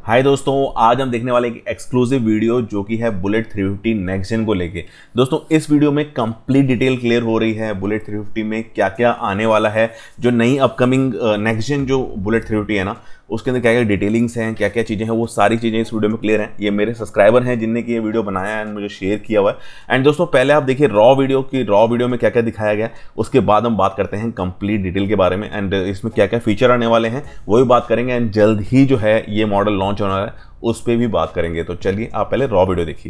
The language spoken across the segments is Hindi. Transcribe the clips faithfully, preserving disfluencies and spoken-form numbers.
हाय दोस्तों, आज हम देखने वाले एक एक्सक्लूसिव वीडियो जो कि है bullet three fifty next gen को लेके। दोस्तों इस वीडियो में कंप्लीट डिटेल क्लियर हो रही है बुलेट थ्री फिफ्टी में क्या क्या आने वाला है, जो नई अपकमिंग नेक्स्ट जेन जो बुलेट थ्री फिफ्टी है ना उसके अंदर क्या क्या डिटेलिंग्स हैं, क्या क्या चीज़ें हैं, वो सारी चीज़ें इस वीडियो में क्लियर हैं। ये मेरे सब्सक्राइबर हैं जिनने कि ये वीडियो बनाया एंड मुझे शेयर किया हुआ है। एंड दोस्तों पहले आप देखिए रॉ वीडियो की, रॉ वीडियो में क्या क्या दिखाया गया, उसके बाद हम बात करते हैं कंप्लीट डिटेल के बारे में एंड इसमें क्या क्या फीचर आने वाले हैं वो भी बात करेंगे। एंड जल्द ही जो है ये मॉडल लॉन्च होना है उस पर भी बात करेंगे। तो चलिए आप पहले रॉ वीडियो देखिए।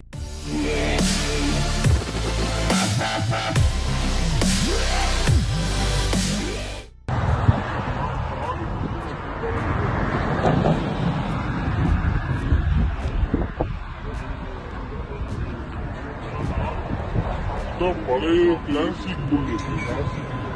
तो बड़े क्लासिक बुलेट।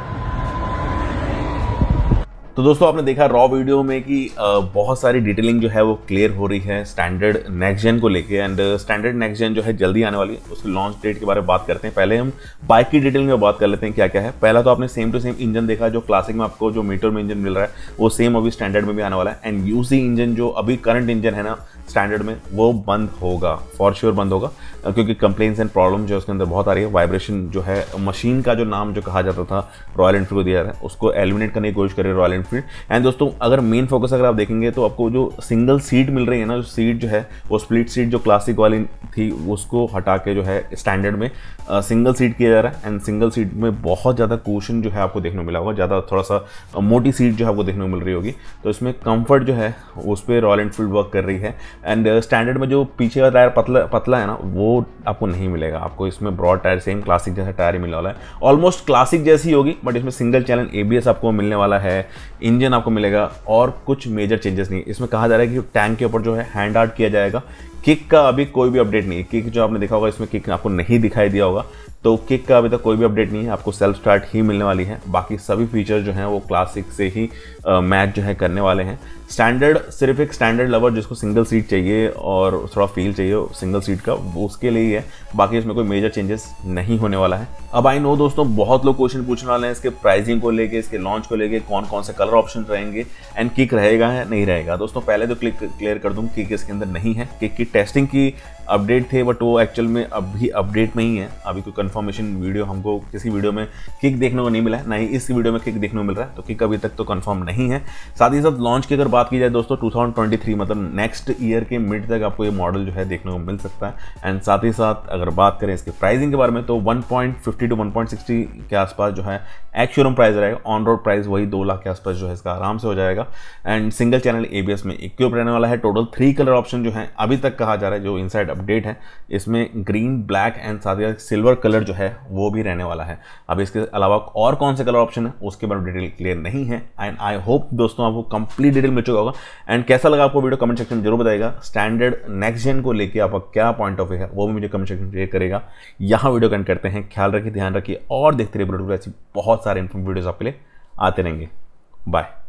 तो दोस्तों आपने देखा रॉ वीडियो में कि बहुत सारी डिटेलिंग जो है वो क्लियर हो रही है स्टैंडर्ड नेक्स्ट जेन को लेके। एंड स्टैंडर्ड नेक्स्ट जेन जो है जल्दी आने वाली है, उसकी लॉन्च डेट के बारे में बात करते हैं। पहले हम बाइक की डिटेलिंग में बात कर लेते हैं क्या क्या है। पहला तो आपने सेम टू सेम इंजन देखा, जो क्लासिक में आपको जो मीटर में इंजन मिल रहा है वो सेम अभी स्टैंडर्ड में भी आने वाला है। एंड यूसी इंजन जो अभी करंट इंजन है ना स्टैंडर्ड में वो बंद होगा, फॉर श्योर बंद होगा, क्योंकि कंप्लेंट्स एंड प्रॉब्लम जो उसके अंदर बहुत आ रही है। वाइब्रेशन जो है मशीन का जो नाम जो कहा जाता था रॉयल एनफील्ड को दिया है उसको एलिमिनेट करने की कोशिश करे रॉयल एनफील्ड। एंड दोस्तों अगर मेन फोकस अगर आप देखेंगे तो आपको जो सिंगल सीट मिल रही है ना, जो सीट जो है वो स्प्लिट सीट जो क्लासिक वाली थी उसको हटा के जो है स्टैंडर्ड में सिंगल सीट किया जा रहा है। एंड सिंगल सीट में बहुत ज़्यादा कुशन जो है आपको देखने को मिला होगा, ज़्यादा थोड़ा सा मोटी सीट जो है आपको देखने को मिल रही होगी। तो इसमें कंफर्ट जो है उस पर रॉयल एनफील्ड वर्क कर रही है। एंड स्टैंडर्ड में जो पीछे का टायर पतला पतला है ना वो आपको नहीं मिलेगा, आपको इसमें ब्रॉड टायर सेम क्लासिक जैसा टायर ही मिलने वाला है। ऑलमोस्ट क्लासिक जैसी होगी बट इसमें सिंगल चैनल एबीएस आपको मिलने वाला है, इंजन आपको मिलेगा और कुछ मेजर चेंजेस नहीं। इसमें कहा जा रहा है कि टैंक के ऊपर जो है हैंड आर्ट किया जाएगा। किक का अभी कोई भी अपडेट नहीं है, किक जो आपने देखा होगा इसमें किक आपको नहीं दिखाई दिया होगा, तो किक का अभी तक कोई भी अपडेट नहीं है, आपको सेल्फ स्टार्ट ही मिलने वाली है। बाकी सभी फीचर जो हैं वो क्लासिक से ही मैच जो है करने वाले हैं। स्टैंडर्ड सिर्फ एक स्टैंडर्ड लवर जिसको सिंगल सीट चाहिए और थोड़ा फील चाहिए सिंगल सीट का, वो उसके लिए ही है, बाकी इसमें कोई मेजर चेंजेस नहीं होने वाला है। अब आई नो दोस्तों बहुत लोग क्वेश्चन पूछने वाले हैं इसके प्राइसिंग को लेके, इसके लॉन्च को लेके, कौन कौन से कलर ऑप्शन रहेंगे एंड किक रहेगा या नहीं रहेगा। दोस्तों पहले तो क्लिक क्लियर कर दूँ, किक इसके अंदर नहीं है। किक की टेस्टिंग की अपडेट थे बट वो एक्चुअल में अभी अपडेट में ही है, अभी कोई कंफर्मेशन वीडियो हमको किसी वीडियो में किक देखने को नहीं मिला है, ना ही इस वीडियो में किक देखने को मिल रहा है, तो किक अभी तक तो कंफर्म नहीं है। साथ ही साथ लॉन्च की अगर बात की जाए दोस्तों टू थाउजेंड ट्वेंटी थ्री मतलब नेक्स्ट ईयर के मिड तक आपको ये मॉडल जो है देखने को मिल सकता है। एंड साथ ही साथ अगर बात करें इसके प्राइसिंग के बारे में तो one point fifty to one point sixty के आसपास जो है एक्स शोरूम प्राइस रहेगा। ऑन रोड प्राइस वही दो लाख के आसपास जो है इसका आराम से हो जाएगा। एंड सिंगल चैनल एबीएस में इक्विप रहने वाला है। टोटल थ्री कलर ऑप्शन जो है अभी तक कहा जा रहा है, जो इनसाइड अपडेट है इसमें ग्रीन, ब्लैक एंड साथ ही सिल्वर कलर जो है वो भी रहने वाला है। अब इसके अलावा और कौन से कलर ऑप्शन है उसके बारे में डिटेल क्लियर नहीं है। एंड आई होप दोस्तों आपको कंप्लीट डिटेल मिल चुका होगा। एंड कैसा लगा आपको वीडियो कमेंट सेक्शन में जरूर बताइएगा। स्टैंडर्ड नेक्स्ट जेन को लेके आपका क्या पॉइंट ऑफ व्यू है वो भी मुझे कमेंट सेक्शन में शेयर करेगा। यहाँ वीडियो कंटेंट करते हैं, ख्याल रखिए, ध्यान रखिए और देखते रहिए बुलेट ऐसी बहुत सारे इन्फॉर्मेटिव वीडियोस आपके लिए आते रहेंगे। बाय।